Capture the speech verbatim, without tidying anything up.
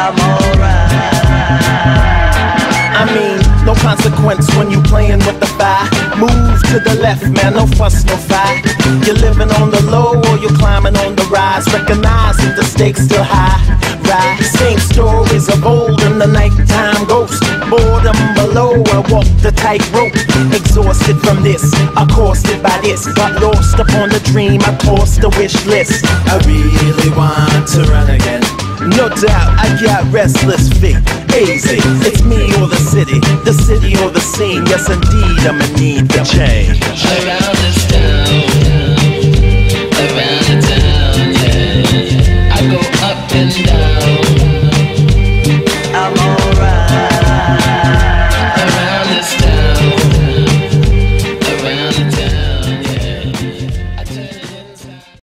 I'm alright. I mean, no consequence when you playing with the fire. Move to the left, man, no fuss, no fight. You're living on the low or you're climbing on the rise. Recognize that the stakes still high. Rise, same stories of old in the nighttime ghost. Boredom below, I walk the tightrope. Exhausted from this, accosted by this. Got lost upon the dream, I tossed the wish list. I really want to run again. No doubt, I got restless feet. Easy, it's me or the city, the city or the scene. Yes, indeed, I'ma need the change. Around this